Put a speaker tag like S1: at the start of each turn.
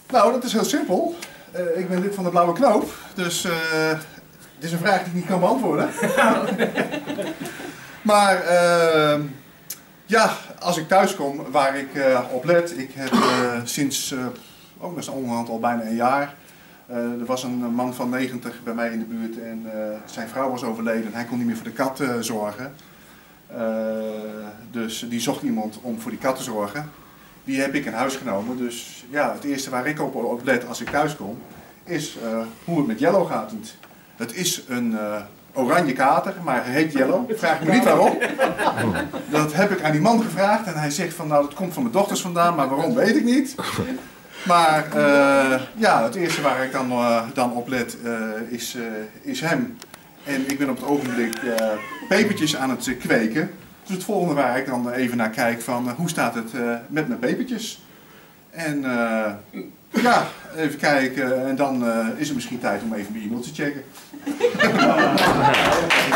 S1: Nou, dat is heel simpel. Ik ben lid van de Blauwe Knoop, dus dit is een vraag die ik niet kan beantwoorden. Maar ja, als ik thuis kom, waar ik op let, ik heb sinds, dat is onderhand al bijna een jaar, er was een man van 90 bij mij in de buurt en zijn vrouw was overleden en hij kon niet meer voor de kat zorgen. Dus die zocht iemand om voor die kat te zorgen. Die heb ik in huis genomen, dus ja, het eerste waar ik op let als ik thuis kom, is hoe het met Yellow gaat. Het is een oranje kater, maar hij heet Yellow. Vraag me niet waarom. Dat heb ik aan die man gevraagd en hij zegt van nou dat komt van mijn dochters vandaan, maar waarom weet ik niet. Maar ja, het eerste waar ik dan op let is hem. En ik ben op het ogenblik pepertjes aan het kweken. Dus het volgende waar ik dan even naar kijk van hoe staat het met mijn pepertjes. En ja, even kijken en dan is het misschien tijd om even mijn e-mail te checken.